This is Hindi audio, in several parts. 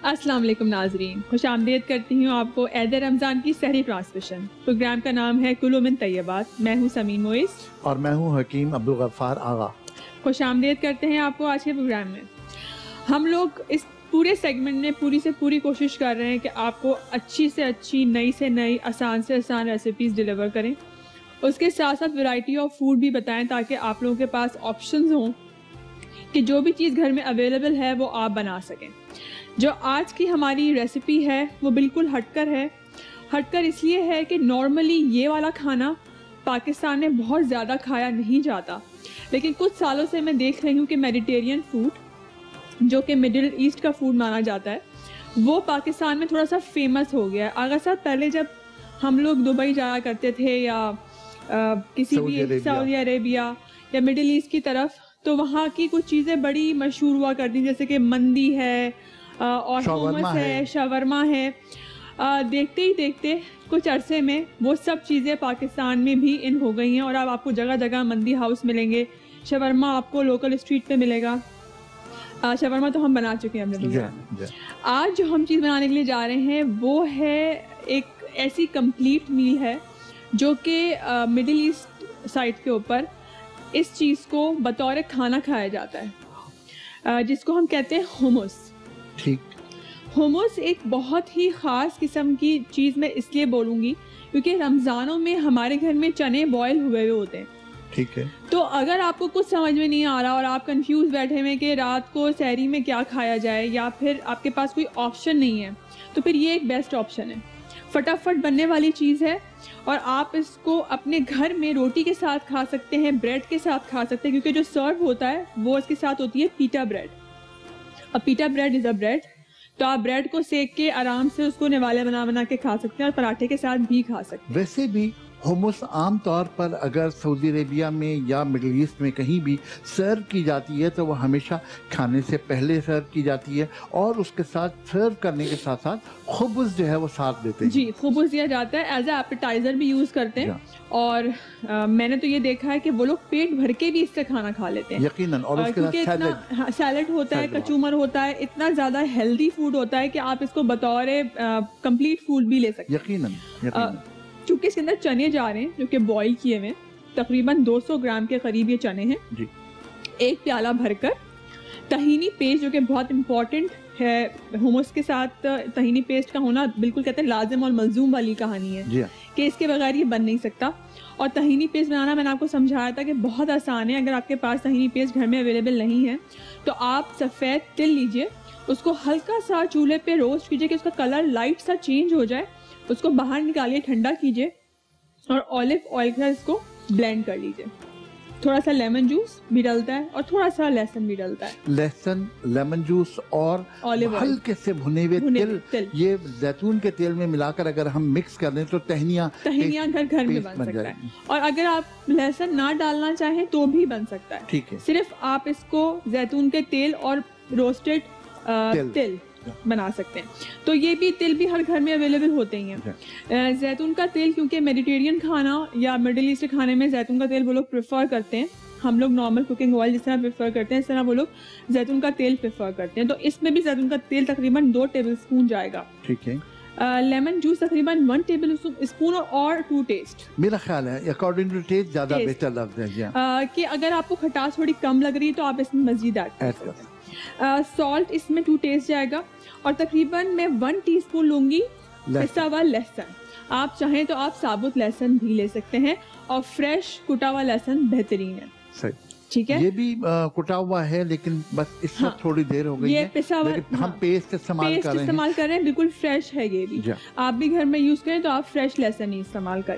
अस्सलाम वालेकुम नाजरीन, खुश आमदीद करती हूँ आपको एहद रमज़ान की सहरी ट्रांसमिशन। प्रोग्राम का नाम है कुलू मिन तय्यबात। मैं हूँ समीन मोइज़ और मैं हूँ हकीम अब्दुल गफ्फार आगा। खुश आमदीद करते हैं आपको आज के प्रोग्राम में। हम लोग इस पूरे सेगमेंट में पूरी से पूरी कोशिश कर रहे हैं कि आपको अच्छी से अच्छी, नई से नई, आसान से आसान रेसिपीज़ डिलीवर करें। उसके साथ साथ वैरायटी ऑफ फूड भी बताएं ताकि आप लोगों के पास ऑप्शंस हों कि जो भी चीज़ घर में अवेलेबल है वो आप बना सकें। जो आज की हमारी रेसिपी है वो बिल्कुल हटकर है। हटकर इसलिए है कि नॉर्मली ये वाला खाना पाकिस्तान में बहुत ज़्यादा खाया नहीं जाता, लेकिन कुछ सालों से मैं देख रही हूँ कि मेडिटेरियन फूड जो कि मिडिल ईस्ट का फूड माना जाता है वो पाकिस्तान में थोड़ा सा फेमस हो गया है। आगा साहब, पहले जब हम लोग दुबई जाया करते थे या किसी भी सऊदी अरेबिया या मिडिल ईस्ट की तरफ, तो वहाँ की कुछ चीज़ें बड़ी मशहूर हुआ करती, जैसे कि मंदी है और hummus है, शवरमा है। देखते ही देखते कुछ अरसे में वो सब चीज़ें पाकिस्तान में भी इन हो गई हैं और अब आपको जगह जगह मंदी हाउस मिलेंगे, शवरमा आपको लोकल स्ट्रीट पे मिलेगा। शवरमा तो हम बना चुके हैं हमने। आज जो हम चीज़ बनाने के लिए जा रहे हैं वो है एक ऐसी कंप्लीट मील है जो कि मिडिल ईस्ट साइड के ऊपर इस चीज़ को बतौर खाना खाया जाता है, जिसको हम कहते हैं हुमस। ठीक। हुमस एक बहुत ही ख़ास किस्म की चीज़ मैं इसलिए बोलूँगी क्योंकि रमज़ानों में हमारे घर में चने बॉयल हुए हुए होते हैं। ठीक है। तो अगर आपको कुछ समझ में नहीं आ रहा और आप कंफ्यूज बैठे हुए कि रात को सहरी में क्या खाया जाए या फिर आपके पास कोई ऑप्शन नहीं है, तो फिर ये एक बेस्ट ऑप्शन है। फटाफट बनने वाली चीज़ है और आप इसको अपने घर में रोटी के साथ खा सकते हैं, ब्रेड के साथ खा सकते हैं, क्योंकि जो सर्व होता है वो इसके साथ होती है पीटा ब्रेड। अब पीटा ब्रेड इज़ अ ब्रेड, तो आप ब्रेड को सेक के आराम से उसको निवाले बना बना के खा सकते हैं और पराठे के साथ भी खा सकते हैं। वैसे भी हुमस आम तौर पर अगर सऊदी अरेबिया में या मिडिल ईस्ट में कहीं भी सर्व की जाती है तो वो हमेशा खाने से पहले सर्व की जाती है और उसके साथ सर्व करने के साथ साथ खुबुज़ जो है वो साथ देते हैं। जी, खुबुज़ दिया जाता है, एज ए एपेटाइजर भी यूज़ करते हैं। और मैंने तो ये देखा है कि वो लोग पेट भर के भी इससे खाना खा लेते हैं यकीनन। और उसके साथ सैलड होता है, कचूमर होता है, इतना ज़्यादा हेल्दी फूड होता है कि आप इसको बतौर कंप्लीट फूड भी ले सकते हैं यकीनन। चूँकि इसके अंदर चने जा रहे हैं जो कि बॉईल किए हुए, तकरीबन 200 ग्राम के करीब ये चने हैं जी। एक प्याला भरकर तहीनी पेस्ट, जो कि बहुत इम्पॉर्टेंट है हुमस के साथ, तहीनी पेस्ट का होना बिल्कुल कहते हैं लाजिम और मलजूम वाली कहानी है कि इसके बगैर ये बन नहीं सकता। और तहीनी पेस्ट बनाना मैंने आपको समझाया था कि बहुत आसान है। अगर आपके पास तहीनी पेस्ट घर में अवेलेबल नहीं है तो आप सफ़ेद तिल लीजिए, उसको हल्का सा चूल्हे पे रोस्ट कीजिए कि उसका कलर लाइट सा चेंज हो जाए, उसको बाहर निकालिए, ठंडा कीजिए और ऑलिव ऑयल के साथ इसको ब्लेंड कर लीजिए। थोड़ा सा लेमन जूस भी डलता है और थोड़ा सा लहसुन भी डलता है। लहसुन, लेमन जूस और ऑलिव ऑयल, हल्के से भुने हुए तिल, ये जैतून के तेल में मिलाकर अगर हम मिक्स कर दें तो तहनियाँ घर में बन सकता है। और अगर आप लहसुन ना डालना चाहें तो भी बन सकता है। ठीक है। सिर्फ आप इसको जैतून के तेल और रोस्टेड तिल बना सकते हैं। तो ये भी तिल भी हर घर में अवेलेबल होते ही हैं। जैतून का तेल, क्योंकि मेडिटेरियन खाना या मिडिल ईस्ट खाने में जैतून का तेल वो लोग प्रेफर करते हैं। हम लोग नॉर्मल कुकिंग ऑयल जिस तरह प्रेफर करते हैं इस तरह वो लोग जैतून का तेल प्रेफर करते हैं। तो इसमें भी जैतून का तेल तकरीबन 2 टेबल स्पून जाएगा। ठीक है। लेमन जूस तकरीबन 1 टेबल स्पून और टू टेस्ट, मेरा ख्याल है अकॉर्डिंग टू टेस्ट ज़्यादा बेहतर लगता है कि अगर आपको खटास थोड़ी कम लग रही है तो आप इसमें मजीद ऐड कर सकते हैं। सॉल्ट इसमें 2 टेस्ट जाएगा और तकरीबन मैं 1 टीस्पून लूँगी पिसा हुआ लहसुन। आप चाहें तो आप साबुत लहसुन भी ले सकते हैं और फ्रेश कुटा हुआ लहसुन बेहतरीन है। सही। ठीक है। ये भी कुटा हुआ है लेकिन बस इसमें थोड़ी देर हो गई है। पिसा हुआ हम पेस्ट इस्तेमाल कर रहे हैं, बिल्कुल फ्रेश है ये भी। आप भी घर में यूज़ करें तो आप फ्रेश लहसुन ही इस्तेमाल करें।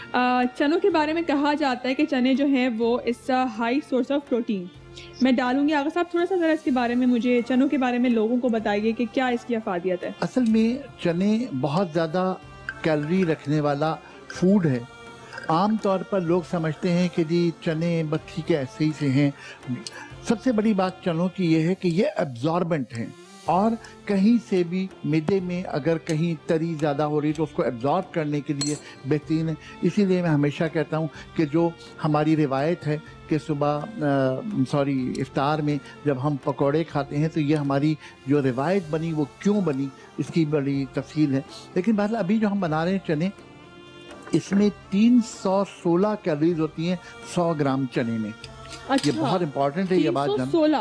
चनों के बारे में कहा जाता है कि चने जो हैं वो it's a high source of protein. मैं डालूंगी। आगा साहब थोड़ा सा ज़रा इसके बारे में, मुझे चनों के बारे में लोगों को बताइए कि क्या इसकी अफादियत है। असल में चने बहुत ज़्यादा कैलोरी रखने वाला फूड है। आम तौर पर लोग समझते हैं कि जी चने बस ठीक है ऐसे ही से हैं। सबसे बड़ी बात चनों की ये है कि ये एब्जॉर्बेंट हैं, और कहीं से भी मिडे में अगर कहीं तरी ज़्यादा हो रही तो उसको एब्जॉर्ब करने के लिए बेहतरीन है। इसीलिए मैं हमेशा कहता हूँ कि जो हमारी रिवायत है कि सुबह इफ्तार में जब हम पकौड़े खाते हैं तो ये हमारी जो रिवायत बनी वो क्यों बनी, इसकी बड़ी तफसील है। लेकिन बहरहाल अभी जो हम बना रहे हैं चने, इसमें 316 कैलोरीज होती हैं 100 ग्राम चने में। अच्छा, ये बहुत इंपॉर्टेंट है ये बात।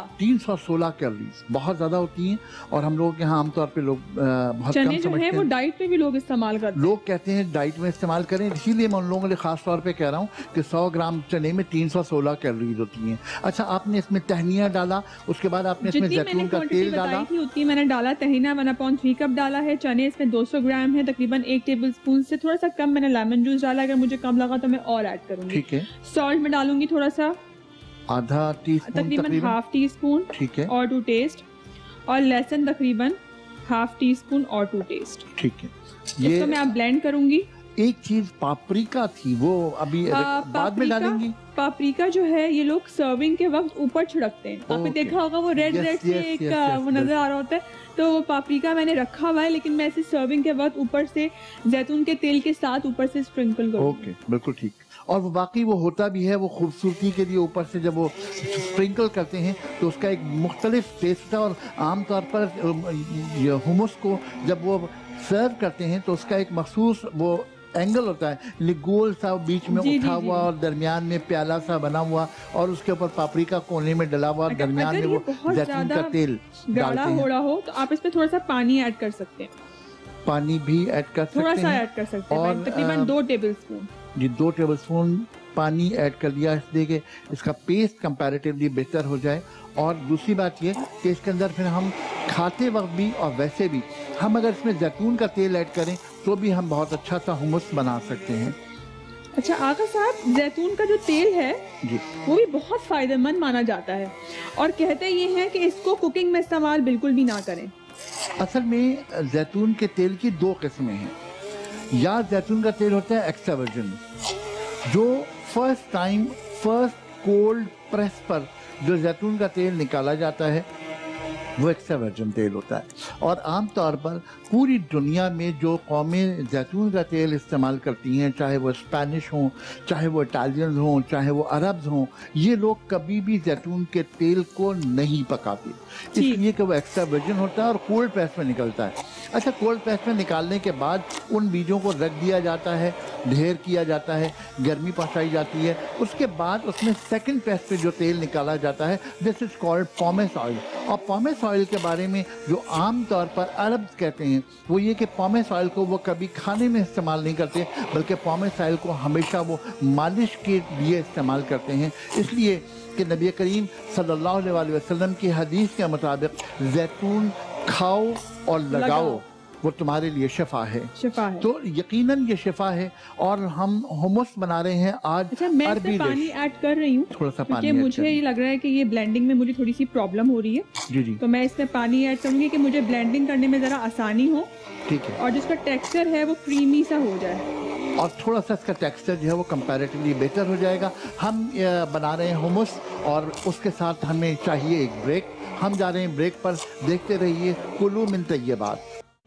316 कैलोरीज बहुत ज्यादा होती हैं और हम लोग यहाँ आमतौर पे लोग बहुत चने कम जो है वो डाइट पे भी लोग इस्तेमाल करते हैं। लोग कहते हैं डाइट में इस्तेमाल करें, इसीलिए मैं उन लोगों के लिए खास तौर पे कह रहा हूँ कि 100 ग्राम चने में 316 कैलोरीज होती हैं। अच्छा, आपने इसमें तहनिया डाला, उसके बाद आपने इसमें जैतून का तेल डाला। उतनी मैंने डाला तहनीना 1/3 कप डाला है। चने इसमें 200 ग्राम है, तकरीबन 1 टेबल स्पून से थोड़ा सा कम मैंने लेमन जूस डाला। अगर मुझे कम लगा तो मैं और ऐड करूंगी। ठीक है। सॉल्ट में डालूंगी थोड़ा सा, आधा टीस्पून तकरीबन हाफ टी स्पून। ठीक है। और टू टेस्ट। और लहसुन तकरीबन हाफ टी स्पून और टू टेस्ट। ठीक है। ये मैं आप ब्लेंड करूंगी। एक चीज पापरिका थी, वो अभी बाद में डालेंगी। पापरिका जो है ये लोग सर्विंग के वक्त ऊपर छिड़कते हैं। आपने देखा होगा वो रेड से एक वो नजर आ रहा होता है, तो वो पापरिका मैंने रखा हुआ है, लेकिन मैं ऐसे सर्विंग के वक्त ऊपर से जैतून के तेल के साथ ऊपर से स्प्रिंकल करूंगी। ओके, बिल्कुल ठीक। और वो बाकी वो होता भी है, वो खूबसूरती के लिए ऊपर से जब वो स्प्रिंकल करते हैं तो उसका एक मुख्तलिफ टेस्ट है। और आमतौर पर हुमस को जब वो सर्व करते हैं तो उसका एक मखसूस वो एंगल होता है, गोल सा बीच में उठा हुआ और दरमियान में प्याला सा बना हुआ और उसके ऊपर पापरिका कोने में डला हुआ, दरमियान में वो जैतून का तेल गाढ़ा हो रहा हो तो आप इसमें थोड़ा सा पानी ऐड कर सकते हैं। पानी भी ऐड कर सकते हैं, थोड़ा सा ऐड कर सकते हैं, और तकरीबन 2 टेबल स्पून। जी, 2 टेबल स्पून पानी ऐड कर लिया, इसलिए कि इसका पेस्ट कंपैरेटिवली बेहतर हो जाए। और दूसरी बात ये कि इसके अंदर फिर हम खाते वक्त भी और वैसे भी हम अगर इसमें जैतून का तेल ऐड करें तो भी हम बहुत अच्छा सा हुमस बना सकते हैं। अच्छा आका साहब, जैतून का जो तेल है जी, वो भी बहुत फायदेमंद माना जाता है और कहते ये हैं कि इसको कुकिंग में इस्तेमाल बिल्कुल भी ना करें। असल में जैतून के तेल की 2 किस्में हैं। या जैतून का तेल होता है एक्स्ट्रा वर्जिन, जो फर्स्ट कोल्ड प्रेस पर जो जैतून का तेल निकाला जाता है वो एक्स्ट्रा वर्जिन तेल होता है। और आम तौर पर पूरी दुनिया में जो कौमें जैतून का तेल इस्तेमाल करती हैं, चाहे वो स्पेनिश हों, चाहे वो इटालियंस हों, चाहे वो अरब्स हों, ये लोग कभी भी जैतून के तेल को नहीं पकाते, इसलिए कि वो एक्स्ट्रा वर्जिन होता है और कोल्ड प्रेस में निकलता है। अच्छा, कोल्ड प्रेस में निकालने के बाद उन बीजों को रख दिया जाता है, ढेर किया जाता है, गर्मी पहुँचाई जाती है, उसके बाद उसमें सेकेंड प्रेस पे जो तेल निकाला जाता है this is called pomace oil. और पॉमेस ऑयल के बारे में जो आम तौर पर अरब्स कहते हैं वो ये कि पॉमेस ऑयल को वो कभी खाने में इस्तेमाल नहीं करते, बल्कि पॉमेस ऑयल को हमेशा वो मालिश के लिए इस्तेमाल करते हैं। इसलिए कि नबी करीम सल्लल्लाहु अलैहि वसल्लम की हदीस के मुताबिक जैतून खाओ और लगाओ, वो तुम्हारे लिए शिफा है। तो यकीनन ये शिफा है। और हम हुमस बना रहे हैं आज। अच्छा, मैं इसमें पानी ऐड कर रही हूँ थोड़ा सा पानी, क्योंकि मुझे ये लग रहा है कि ये ब्लेंडिंग में मुझे थोड़ी सी प्रॉब्लम हो रही है। जी जी, तो मैं इसमें पानी ऐड करूंगी कि मुझे ब्लेंडिंग करने में जरा आसानी हो। ठीक है। और जिसका टेक्सचर है वो क्रीमी सा हो जाए और थोड़ा सा इसका टेक्सचर जो है वो कंपैरेटिवली बेहतर हो जाएगा। हम बना रहे हैं हुमस और उसके साथ हमें चाहिए एक ब्रेक। हम जा रहे हैं ब्रेक पर, देखते रहिए कुलू मिन तय्यबात।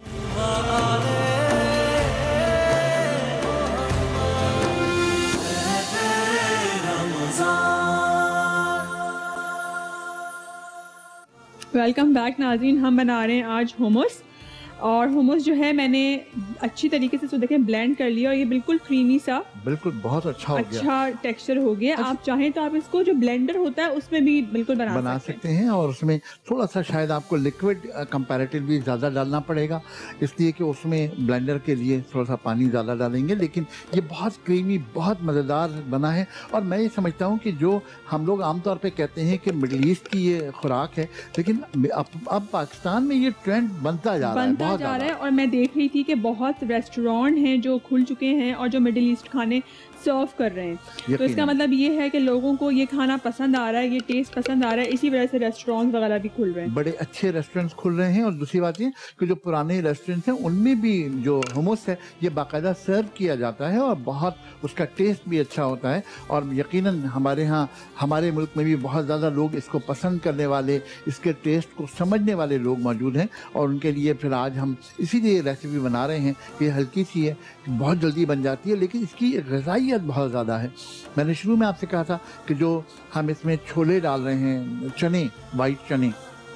वेलकम बैक नाज़रीन। हम बना रहे हैं आज हुमस, और हुमस जो है मैंने अच्छी तरीके से देखें ब्लेंड कर लिया और ये बिल्कुल क्रीमी सा, बिल्कुल बहुत अच्छा हो गया, अच्छा टेक्सचर हो गया। अच्छा, आप चाहें तो आप इसको जो ब्लेंडर होता है उसमें भी बिल्कुल बना सकते हैं। और उसमें थोड़ा सा शायद आपको लिक्विड कंपैरेटिवली ज़्यादा डालना पड़ेगा, इसलिए कि उसमें ब्लेंडर के लिए थोड़ा सा पानी ज़्यादा डालेंगे। लेकिन ये बहुत क्रीमी, बहुत मज़ेदार बना है। और मैं ये समझता हूँ कि जो हम लोग आमतौर पर कहते हैं कि मिडल ईस्ट की ये खुराक है, लेकिन अब पाकिस्तान में ये ट्रेंड बनता जा रहा है। और मैं देख रही थी कि बहुत रेस्टोरेंट हैं जो खुल चुके हैं और जो मिडिल ईस्ट खाने सर्व कर रहे हैं। तो इसका मतलब ये है कि लोगों को ये खाना पसंद आ रहा है, ये टेस्ट पसंद आ रहा है, इसी वजह से रेस्टोरेंट वगैरह भी खुल रहे हैं, बड़े अच्छे रेस्टोरेंट्स खुल रहे हैं। और दूसरी बात ये कि जो पुराने रेस्टोरेंट्स हैं उनमें भी जो हुमस है ये बाकायदा सर्व किया जाता है और बहुत उसका टेस्ट भी अच्छा होता है। और यकीनन हमारे यहाँ, हमारे मुल्क में भी बहुत ज़्यादा लोग इसको पसंद करने वाले, इसके टेस्ट को समझने वाले लोग मौजूद हैं। और उनके लिए फिर आज हम इसीलिए रेसिपी बना रहे हैं। ये हल्की सी है, बहुत जल्दी बन जाती है, लेकिन इसकी ग़िज़ाइयत बहुत ज़्यादा है। मैंने शुरू में आपसे कहा था कि जो हम इसमें छोले डाल रहे हैं, चने, वाइट चने,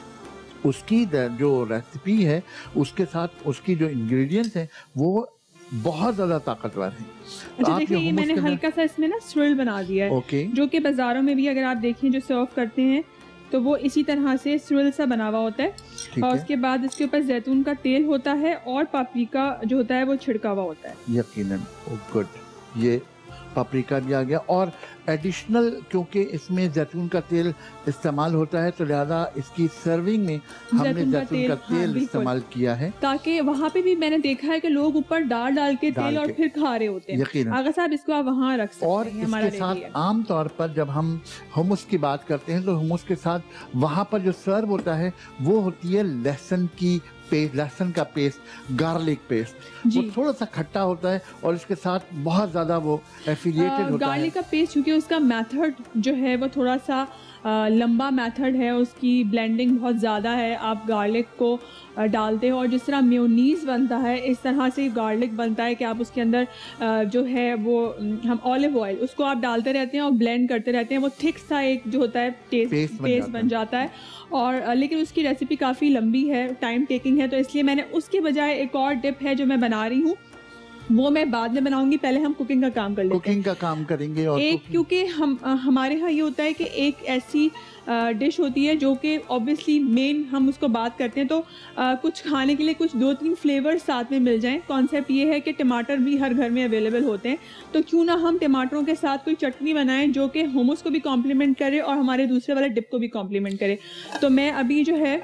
उसकी जो रेसिपी है उसके साथ उसकी जो इंग्रेडिएंट्स हैं वो बहुत ज़्यादा ताकतवर है। अच्छा देखिए, ये मैंने हल्का सा इसमें ना स्विल बना दिया है, जो कि बाज़ारों में भी अगर आप देखें जो सर्व करते हैं तो वो इसी तरह से स्विल सा बना हुआ होता है। और उसके बाद इसके ऊपर जैतून का तेल होता है और पापरिका जो होता है वो छिड़का हुआ होता है। यकीनन, गुड, ये पापरिका भी आ गया। और एडिशनल क्योंकि इसमें जैतून का तेल इस्तेमाल होता है तो लिहाजा इसकी सर्विंग में हमने जैतून का तेल इस्तेमाल किया है, ताकि वहाँ पे भी मैंने देखा है कि लोग ऊपर डाल के तेल और फिर खा रहे होते हैं। यकीनन, अगर साहब इसको आप वहाँ रख सकते हैं। और इसके साथ आम तौर पर जब हम हुमस की बात करते हैं तो हुमस के साथ वहाँ पर जो सर्व होता है वो होती है लहसुन की पेस्ट, लहसुन का पेस्ट, गार्लिक पेस्ट। वो थोड़ा सा खट्टा होता है और इसके साथ बहुत ज़्यादा वो एफिलिएटेड होता है। गार्लिक का पेस्ट क्योंकि उसका मेथड जो है वो थोड़ा सा लंबा मेथड है, उसकी ब्लेंडिंग बहुत ज़्यादा है। आप गार्लिक को डालते हो और जिस तरह मेयोनीज़ बनता है इस तरह से गार्लिक बनता है कि आप उसके अंदर जो है वो हम ऑलिव ऑयल उसको आप डालते रहते हैं और ब्लेंड करते रहते हैं। वो थिक सा एक जो होता है पेस्ट बन जाता है। और लेकिन उसकी रेसिपी काफ़ी लंबी है, टाइम टेकिंग है, तो इसलिए मैंने उसके बजाय एक और डिप है जो मैं बना रही हूँ, वो मैं बाद में बनाऊंगी। पहले हम कुकिंग का काम कर लेते हैं। कुकिंग का काम करेंगे। और एक क्योंकि हमारे यहाँ ये होता है कि एक ऐसी डिश होती है जो कि ऑब्वियसली मेन हम उसको बात करते हैं तो कुछ खाने के लिए कुछ 2-3 फ्लेवर्स साथ में मिल जाएं। कॉन्सेप्ट ये है कि टमाटर भी हर घर में अवेलेबल होते हैं, तो क्यों ना हम टमाटरों के साथ कोई चटनी बनाएं जो कि हुमस को भी कॉम्प्लीमेंट करे और हमारे दूसरे वाले डिप को भी कॉम्प्लीमेंट करे। तो मैं अभी जो है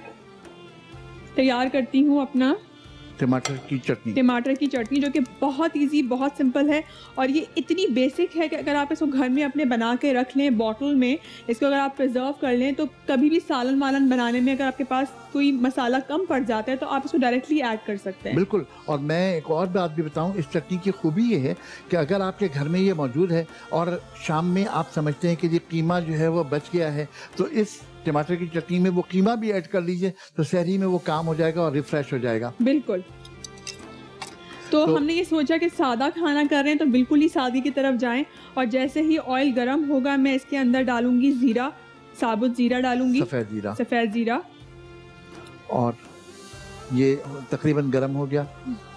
तैयार करती हूँ अपना टमाटर की चटनी जो कि बहुत इजी, बहुत सिंपल है और ये इतनी बेसिक है कि अगर आप इसको घर में अपने बना के रख लें बॉटल में, इसको अगर आप प्रिजर्व कर लें तो कभी भी सालन वालन बनाने में अगर आपके पास कोई मसाला कम पड़ जाता है तो आप इसको डायरेक्टली ऐड कर सकते हैं। बिल्कुल। और मैं एक और बात भी बताऊं, इस चटनी की खूबी ये है कि अगर आपके घर में ये मौजूद है और शाम में आप समझते हैं कि ये कीमा जो है वो बच गया है, तो इस टमाटर की चटनी में वो कीमा भी ऐड कर लीजिए तो सहरी में वो काम हो जाएगा और रिफ्रेश हो जाएगा। बिल्कुल। तो हमने ये सोचा कि सादा खाना कर रहे हैं तो बिल्कुल ही सादी की तरफ जाएं। और जैसे ही ऑयल गर्म होगा मैं इसके अंदर डालूंगी जीरा, साबुत जीरा डालूंगी, सफ़ेद जीरा। और ये तकरीबन गर्म हो गया,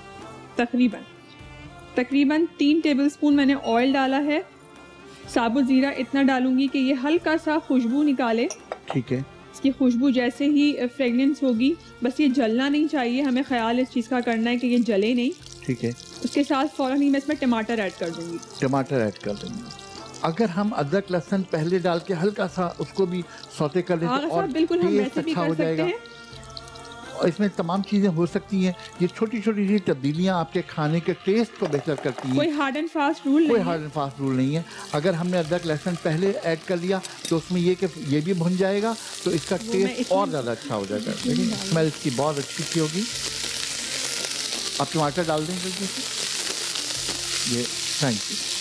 तकरीबन 3 टेबलस्पून मैंने ऑयल डाला है। साबुत जीरा इतना डालूंगी कि ये हल्का सा खुशबू निकाले। ठीक है। इसकी खुशबू जैसे ही फ्रेगनेंस होगी, बस ये जलना नहीं चाहिए, हमें ख्याल इस चीज़ का करना है कि ये जले नहीं। ठीक है। उसके साथ फौरन ही मैं इसमें टमाटर ऐड कर दूंगी। अगर हम अदरक लहसुन पहले डाल के हल्का सा उसको भी सौते कर लें तो और बिल्कुल हम वैसे भी कर सकते हैं। और इसमें तमाम चीज़ें हो सकती हैं। ये छोटी छोटी सी तब्दीलियाँ आपके खाने के टेस्ट को बेहतर करती हैं। कोई हार्ड एंड फास्ट रूल नहीं है। अगर हमने अदरक लहसुन पहले ऐड कर लिया तो उसमें ये कि ये भी भुन जाएगा तो इसका टेस्ट और ज़्यादा अच्छा हो जाएगा। लेकिन स्मेल इसकी बहुत अच्छी होगी। आप टमाटर डाल दें जल्दी से। ये थैंक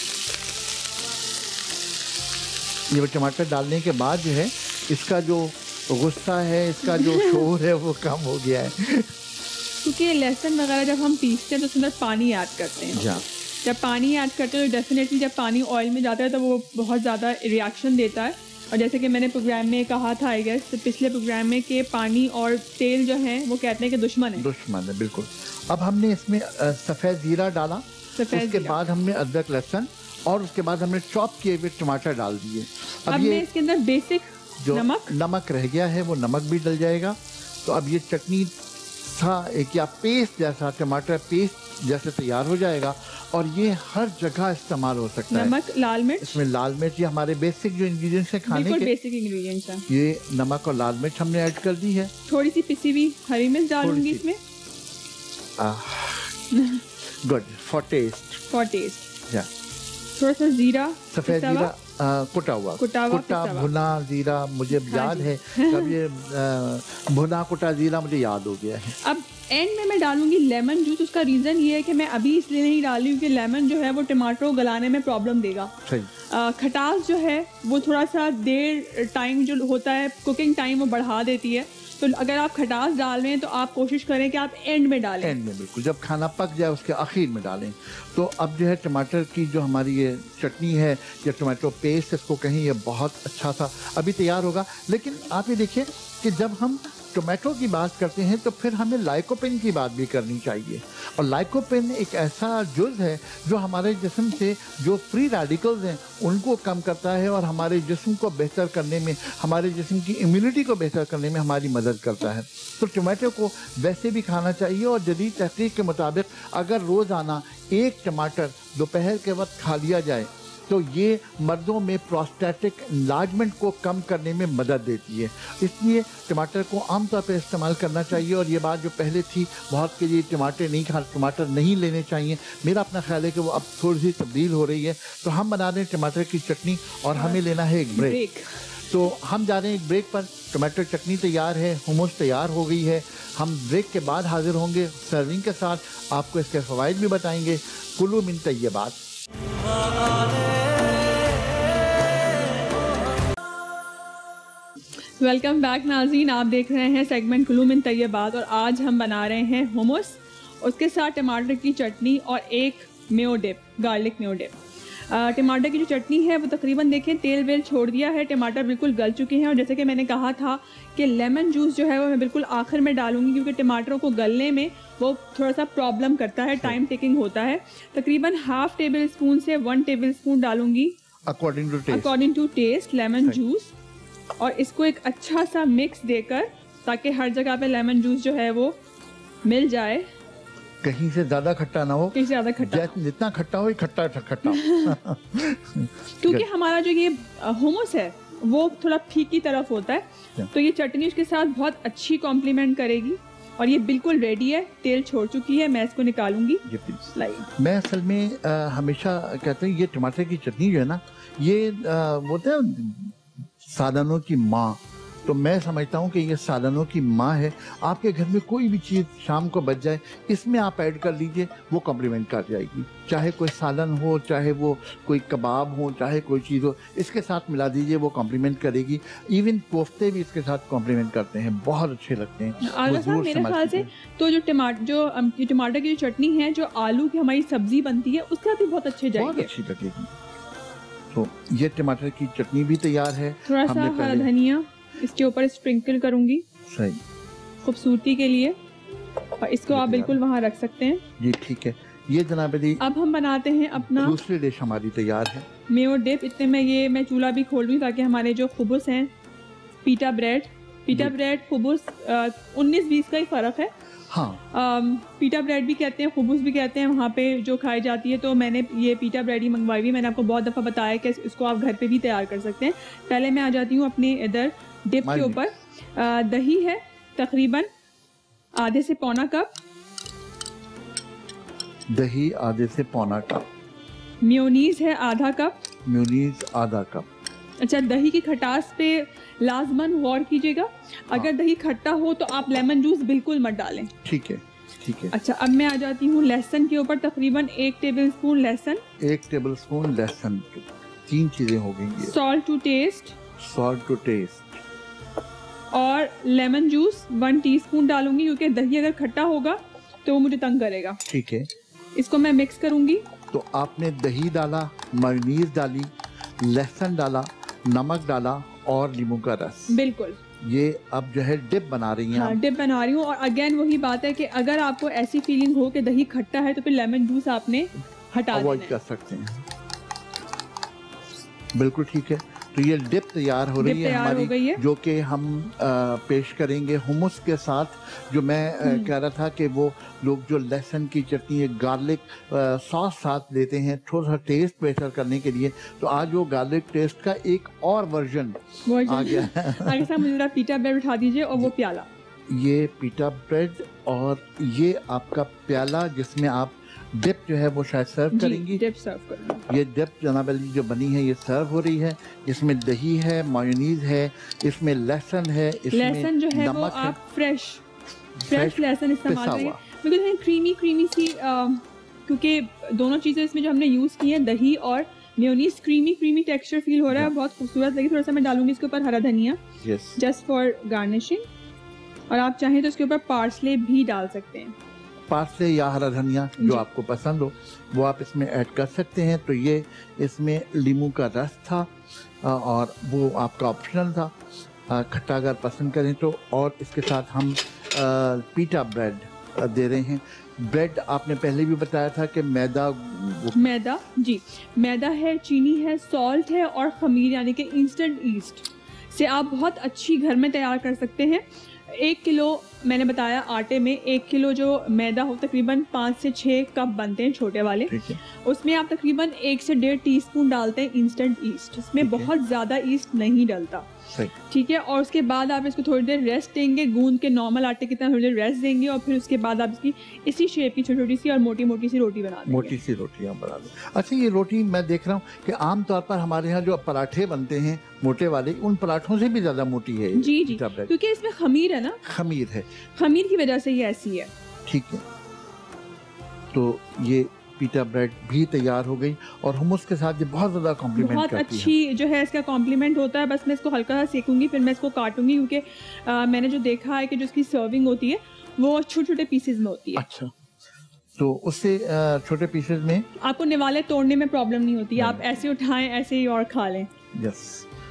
यू। ये टमाटर डालने के बाद जो है इसका जो गुस्सा है, इसका जो शोर है वो कम हो गया है। क्योंकि लहसुन वगैरह जब हम पीसते हैं तो उसमें पानी ऐड करते हैं। जब पानी ऐड करते हैं तो डेफिनेटली जब पानी ऑयल में जाता है तो वो बहुत ज़्यादा रिएक्शन देता है। और जैसे कि मैंने प्रोग्राम में कहा था, आई गेस पिछले प्रोग्राम में, कि पानी और तेल जो है वो कहते हैं कि दुश्मन है। बिल्कुल। अब हमने इसमें सफ़ेद जीरा डाला, उसके बाद हमने अदरक लहसुन और उसके बाद हमने चॉप किए हुए टमाटर डाल दिए। अब ये इसके अंदर बेसिक जो नमक रह गया है वो नमक भी डल जाएगा। तो अब ये चटनी सा एक या पेस्ट जैसा, टमाटर पेस्ट जैसे तैयार हो जाएगा और ये हर जगह इस्तेमाल हो सकता है। नमक, लाल मिर्च, इसमें लाल मिर्च, ये हमारे बेसिक जो इंग्रेडिएंट्स हैं खाने के, बेसिक इंग्रेडिएंट्स हैं। ये नमक और लाल मिर्च हमने ऐड कर दी है। थोड़ी सी पिसी हुई हरी मिर्च डालूंगी इसमें। Good for taste. थोड़ा सा जीरा, सफेद जीरा कुटा भुना जीरा, मुझे याद है कब ये भुना कुटा जीरा मुझे याद हो गया है। अब एंड में मैं डालूंगी लेमन जूस। उसका रीज़न ये है कि मैं अभी इसलिए नहीं डाली हूँ कि लेमन जो है वो टमाटर को गलाने में प्रॉब्लम देगा। सही। खटास जो है वो थोड़ा सा देर टाइम जो होता है कुकिंग टाइम वो बढ़ा देती है, तो अगर आप खटास डाल रहे हैं तो आप कोशिश करें कि आप एंड में डालें। एंड में बिल्कुल, जब खाना पक जाए उसके आखिर में डालें। तो अब जो है टमाटर की जो हमारी ये चटनी है या टमाटो पेस्ट इसको कहें, ये बहुत अच्छा सा अभी तैयार होगा। लेकिन आप ये देखिए कि जब हम टोमेटो की बात करते हैं तो फिर हमें लाइकोपिन की बात भी करनी चाहिए। और लाइकोपिन एक ऐसा जुज़ है जो हमारे जिस्म से जो फ्री रेडिकल्स हैं उनको कम करता है और हमारे जिस्म को बेहतर करने में, हमारे जिस्म की इम्यूनिटी को बेहतर करने में हमारी मदद करता है। तो टोमेटो को वैसे भी खाना चाहिए और जदीद तहकीक के मुताबिक अगर रोज़ाना 1 टमाटर दोपहर के वक्त खा लिया जाए तो ये मर्दों में प्रोस्टेटिक इनलार्जमेंट को कम करने में मदद देती है। इसलिए टमाटर को आमतौर पर इस्तेमाल करना चाहिए। और ये बात जो पहले थी बहुत के लिए टमाटर नहीं लेने चाहिए, मेरा अपना ख्याल है कि वो अब थोड़ी सी तब्दील हो रही है। तो हम बना रहे हैं टमाटर की चटनी और हमें लेना है एक ब्रेक। तो हम जा रहे हैं एक ब्रेक पर। टमाटर चटनी तैयार है, हुमस तैयार हो गई है। हम ब्रेक के बाद हाजिर होंगे सर्विंग के साथ, आपको इसके फ़वाइद भी बताएंगे। कुलू मिन तय्यबात। वेलकम बैक नाज़रीन, आप देख रहे हैं सेगमेंट कुलू मिन तय्यबात और आज हम बना रहे हैं हुमस, उसके साथ टमाटर की चटनी और एक mayo dip, garlic mayo dip. टमाटर की जो चटनी है वो तकरीबन देखें तेल वेल छोड़ दिया है, टमाटर बिल्कुल गल चुके हैं। और जैसे कि मैंने कहा था कि लेमन जूस जो है वो मैं बिल्कुल आखिर में डालूंगी क्योंकि टमाटरों को गलने में वो थोड़ा सा प्रॉब्लम करता है, टाइम टेकिंग होता है। तकरीबन ½ टेबल स्पून से 1 टेबल स्पून डालूंगी according to taste lemon juice. और इसको एक अच्छा सा मिक्स देकर ताकि हर जगह पे लेमन जूस जो है वो मिल जाए, कहीं से ज्यादा खट्टा ना हो, कहीं से ज्यादा खट्टा, जितना खट्टा हो खट्टा क्योंकि हमारा जो ये हुमस है वो थोड़ा फीकी तरफ होता है, तो ये चटनी उसके साथ बहुत अच्छी कॉम्प्लीमेंट करेगी। और ये बिल्कुल रेडी है, तेल छोड़ चुकी है, मैं इसको निकालूंगी। मैं असल में हमेशा कहते हैं ये टमाटर की चटनी जो है ना, ये बोलते हैं सालनों की माँ, तो मैं समझता हूँ कि ये सालनों की माँ है। आपके घर में कोई भी चीज़ शाम को बच जाए, इसमें आप ऐड कर लीजिए, वो कॉम्प्लीमेंट कर जाएगी। चाहे कोई सालन हो, चाहे वो कोई कबाब हो, चाहे कोई चीज़ हो, इसके साथ मिला दीजिए, वो कॉम्प्लीमेंट करेगी। इवन कोफ्ते भी इसके साथ कॉम्प्लीमेंट करते हैं, बहुत अच्छे लगते हैं। मेरे ख्याल से तो जो टमाटर की चटनी है, जो आलू की हमारी सब्जी बनती है, उसके साथ भी बहुत अच्छे जाएगी, बहुत अच्छी लगेगी। तो ये टमाटर की चटनी भी तैयार है। थोड़ा सा हरा धनिया इसके ऊपर स्प्रिंकल करूंगी, सही खूबसूरती के लिए। और इसको आप बिल्कुल वहाँ रख सकते हैं। जी ठीक है। ये जनाब जी अब हम बनाते हैं अपना दूसरी डिश, हमारी तैयार है मेयो डिप। इतने में मैं चूल्हा भी खोल रही हूँ ताकि हमारे जो खुबुस हैं, पीटा ब्रेड खुबुस 19-20 का ही फ़र्क है। हाँ, पीटा ब्रेड भी कहते हैं, खुबूस भी कहते हैं वहाँ पे जो खाई जाती है। तो मैंने ये पीटा ब्रेड ही मंगवाई हुई। मैंने आपको बहुत दफ़ा बताया कि इसको आप घर पे भी तैयार कर सकते हैं। पहले मैं आ जाती हूँ अपने इधर डिप के ऊपर। दही है तकरीबन आधे से पौना कप, दही आधे से पौना कप, मेयोनीज है आधा कप। अच्छा, दही की खटास पे लाजमन गौर कीजिएगा, अगर दही खट्टा हो तो आप लेमन जूस बिल्कुल मत डालें। ठीक है। अच्छा, अब मैं आ जाती हूँ लहसुन के ऊपर। तकरीबन 1 टेबल स्पून लहसुन, 3 चीजें हो गई। सॉल्ट टू टेस्ट, और लेमन जूस 1 टीस्पून डालूंगी क्योंकि दही अगर खट्टा होगा तो वो मुझे तंग करेगा। ठीक है। इसको मैं मिक्स करूंगी। तो आपने दही डाला, मेयोनीज डाली, लहसुन डाला, नमक डाला और नींबू का रस। बिल्कुल। ये अब जो है डिप बना रही हैं। हाँ, डिप बना रही हूँ। और अगेन वही बात है कि अगर आपको ऐसी फीलिंग हो कि दही खट्टा है तो फिर लेमन जूस आपने हटा अवॉइड कर सकते हैं। बिल्कुल ठीक है। तो ये डिप तैयार हो रही है हमारी, जो कि हम पेश करेंगे हुमस के साथ। जो मैं कह रहा था कि वो लोग जो लहसुन की चटनी, गार्लिक सॉस साथ लेते हैं थोड़ा सा टेस्ट बेहतर करने के लिए, तो आज वो गार्लिक टेस्ट का एक और वर्जन आ गया है। आगे से मुझे पीटा ब्रेड उठा दीजिए और वो प्याला, ये पीटा ब्रेड और ये आपका प्याला जिसमें आप डिप जो है वो शायद सर्व करेंगी। डिप सर्व करेंगी। ये डिप जनाब अली जो बनी है ये सर्व हो रही है। इसमें दही है, मायोनीज है, इसमें लहसुन है, लहसुन जो है वो आप फ्रेश लहसुन इस्तेमाल करेंगे बिल्कुल क्रीमी सी, क्योंकि दोनों चीज़ें इसमें जो हमने यूज़ की हैं, दही और मेयोनीज, क्रीमी टेक्सचर फील हो रहा है, बहुत खूबसूरत लगी। थोड़ा सा मैं डालूंगी इसके ऊपर हरा धनिया जस्ट फॉर गार्निशिंग, और आप चाहें तो इसके ऊपर पार्सले भी डाल सकते हैं। पार्सले या हरा धनिया जो आपको पसंद हो वो आप इसमें ऐड कर सकते हैं। तो ये इसमें लीमू का रस था और वो आपका ऑप्शनल था, खट्टा अगर पसंद करें तो। और इसके साथ हम पीटा ब्रेड दे रहे हैं। ब्रेड आपने पहले भी बताया था कि मैदा है, चीनी है, सॉल्ट है और खमीर यानी कि इंस्टेंट ईस्ट से आप बहुत अच्छी घर में तैयार कर सकते हैं। 1 किलो मैंने बताया आटे में 1 किलो जो मैदा हो तकरीबन 5 से 6 कप बनते हैं छोटे वाले, उसमें आप तकरीबन 1 से 1.5 टीस्पून डालते हैं इंस्टेंट ईस्ट। इसमें बहुत ज़्यादा ईस्ट नहीं डलता, ठीक है। और उसके बाद आप इसको थोड़ी देर रेस्ट देंगे, गूंद के नॉर्मल आटे की तरह थोड़ी देर रेस्ट देंगे, और फिर उसके बाद आप इसकी इसी शेप की छोटी सी और मोटी सी रोटी बना देंगे। मोटी सी रोटियां बना लो। अच्छा, ये रोटी मैं देख रहा हूँ कि आम तौर पर हमारे यहाँ जो पराठे बनते हैं मोटे वाले, उन पराठों से भी ज्यादा मोटी है। जी, क्योंकि इसमें खमीर है ना, खमीर की वजह से ये ऐसी है। ठीक है, तो ये पीटा ब्रेड भी तैयार हो गई और हुमस के साथ ये बहुत ज़्यादा कॉम्प्लीमेंट करती है। बहुत अच्छी जो है इसका कॉम्प्लीमेंट होता है। बस मैं इसको हल्का सा सेकूंगी, फिर मैं इसको काटूंगी, क्योंकि मैंने जो देखा है कि जो इसकी सर्विंग होती है वो छोटे पीसेज में होती है। अच्छा, तो उससे छोटे पीसेज में आपको निवाले तोड़ने में प्रॉब्लम नहीं होती, आप ऐसे उठाएं ऐसे ही और खा लें। यस,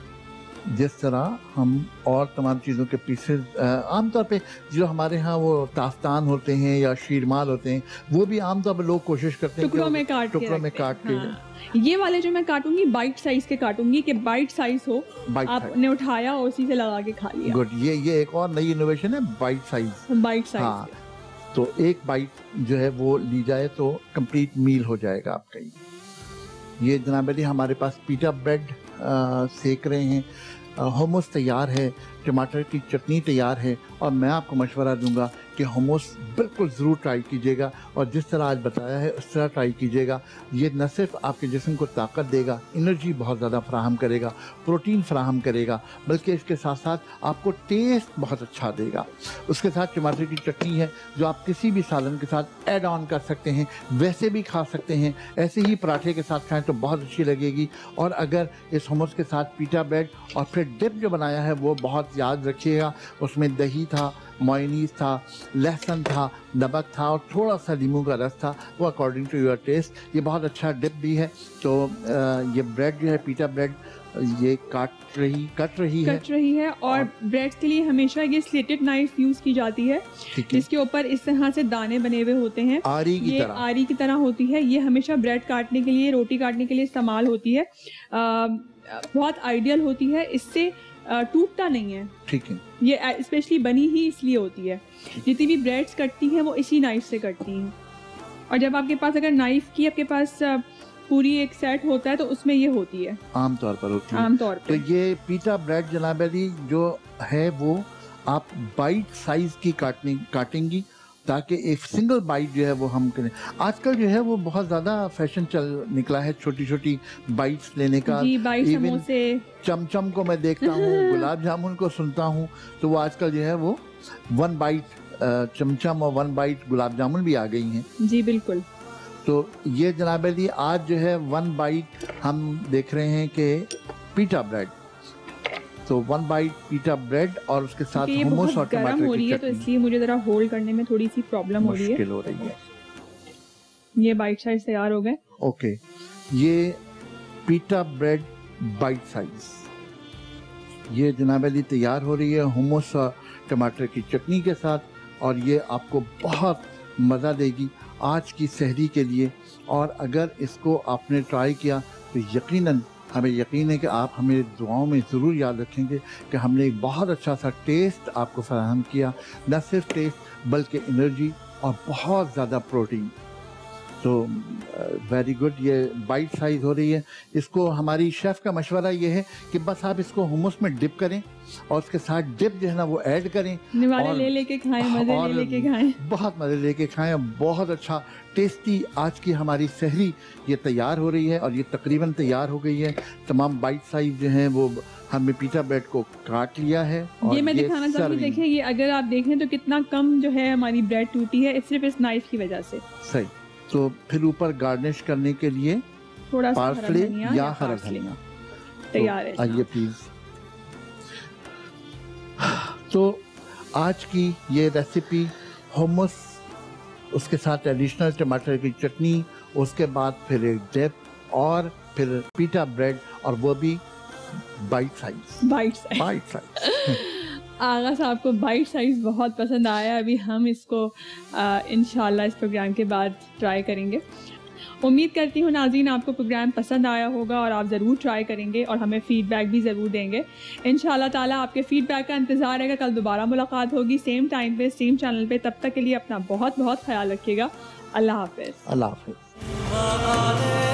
जिस तरह हम और तमाम चीज़ों के पीसेज आमतौर पे जो हमारे यहाँ वो ताफ्तान होते हैं या शीरमाल होते हैं, वो भी आमतौर पर लोग कोशिश करते हैं टुकड़ों में काट के। ये वाले जो मैं काटूंगी बाइट साइज के काटूंगी, कि बाइट साइज हो, आपने उठाया और उसी से लगा के खा लिया। गुड, ये एक और नई इनोवेशन है, बाइट साइज। हाँ, तो एक बाइट जो है वो ली जाए तो कंप्लीट मील हो जाएगा आपका। ये जनाब अली हमारे पास पीटा ब्रेड सेक रहे हैं, हुमस तैयार है, टमाटर की चटनी तैयार है, और मैं आपको मशवरा दूंगा कि हुमस बिल्कुल ज़रूर ट्राई कीजिएगा, और जिस तरह आज बताया है उस तरह ट्राई कीजिएगा। ये न सिर्फ आपके जिस्म को ताकत देगा, एनर्जी बहुत ज़्यादा फराहम करेगा, प्रोटीन फराहम करेगा, बल्कि इसके साथ साथ आपको टेस्ट बहुत अच्छा देगा। उसके साथ टमाटर की चटनी है जो आप किसी भी सालन के साथ ऐड ऑन कर सकते हैं, वैसे भी खा सकते हैं, ऐसे ही पराठे के साथ खाएँ तो बहुत अच्छी लगेगी। और अगर इस हुमस के साथ पीटा ब्रेड और फिर डिप जो बनाया है वो बहुत याद रखिएगा, उसमें दही था, मायोनीज था, लहसुन था, नमक था और थोड़ा सा नींबू का रस था, वो अकॉर्डिंग टू योर टेस्ट। ये बहुत अच्छा डिप भी है। तो ये ब्रेड जो है पीटा ब्रेड ये कट रही है और ब्रेड के लिए हमेशा ये स्लेटेड नाइफ यूज की जाती है, जिसके ऊपर इस तरह से दाने बने हुए होते हैं, आरी की तरह होती है। ये हमेशा ब्रेड काटने के लिए, रोटी काटने के लिए इस्तेमाल होती है। बहुत आइडियल होती है, इससे टूटता नहीं है। ठीक है, ये स्पेशली बनी ही इसलिए होती है। जितनी भी ब्रेड्स कटती हैं वो इसी नाइफ से कटती हैं, और जब आपके पास अगर नाइफ की आपके पास पूरी एक सेट होता है तो उसमें ये होती है, आमतौर पर होती है। तो ये पीटा ब्रेड जनाब अली जो है वो आप बाइट साइज की काटेंगी, ताकि एक सिंगल बाइट जो है वो हम करें। आजकल जो है वो बहुत ज़्यादा फैशन चल निकला है छोटी बाइट्स लेने का। इवन चमचम को मैं देखता हूँ, गुलाब जामुन को सुनता हूँ, तो वो आजकल जो है वो 1 बाइट चमचम और 1 बाइट गुलाब जामुन भी आ गई हैं। जी बिल्कुल। तो ये जनाब अली आज जो है 1 बाइट हम देख रहे हैं कि पीटा ब्रेड, तो 1 बाइट पीटा ब्रेड और उसके साथ हुमस और टमाटर हो रही है, तो इसलिए मुझे जरा होल्ड करने में थोड़ी सी प्रॉब्लम हो रही है। ये बाइट साइज तैयार हो गए। ओके, ये पीटा ब्रेड बाइट साइज ये जनाब अली तैयार हो रही है हुमस और टमाटर की चटनी के साथ, और ये आपको बहुत मज़ा देगी आज की सहरी के लिए। और अगर इसको आपने ट्राई किया तो यकीनन हमें यकीन है कि आप हमें दुआओं में ज़रूर याद रखेंगे कि हमने एक बहुत अच्छा सा टेस्ट आपको फराहम किया, न सिर्फ टेस्ट बल्कि एनर्जी और बहुत ज़्यादा प्रोटीन। तो वेरी गुड, ये बाइट साइज हो रही है। इसको हमारी शेफ़ का मशवरा ये है कि बस आप इसको हुमस में डिप करें और उसके साथ डिप जो है ना वो ऐड करें और ले लेके खाएं, मज़े ले लेके खाएं, बहुत मज़े लेके खाएं। बहुत अच्छा टेस्टी आज की हमारी सहरी ये तैयार हो रही है और ये तकरीबन तैयार हो गई है। तमाम बाइट साइज जो हैं वो हमने पिटा ब्रेड को काट लिया है। और ये मैं दिखाना चाहूँगी, देखिए ये अगर आप देखें तो कितना कम जो है हमारी ब्रेड टूटी है, सिर्फ इस नाइफ की वजह से। सही। तो फिर ऊपर गार्निश करने के लिए थोड़ा सा पार्सले या हरा धनिया तैयार है। आइए प्लीज। तो आज की ये रेसिपी हुमस, उसके साथ एडिशनल टमाटर की चटनी, उसके बाद फिर एक डिप और फिर पिटा ब्रेड और वो भी बाइट साइज। आगा साहब को बाइट साइज़ बहुत पसंद आया। अभी हम इसको इंशाल्लाह इस प्रोग्राम के बाद ट्राई करेंगे। उम्मीद करती हूँ नाज़रीन आपको प्रोग्राम पसंद आया होगा और आप ज़रूर ट्राई करेंगे और हमें फ़ीडबैक भी ज़रूर देंगे। इंशाल्लाह ताला आपके फ़ीडबैक का इंतज़ार रहेगा। कल दोबारा मुलाकात होगी सेम टाइम पे, सेम चैनल पे। तब तक के लिए अपना बहुत बहुत ख्याल रखिएगा। अल्लाह हाफ़िज़। अल्लाह हाफ़िज़।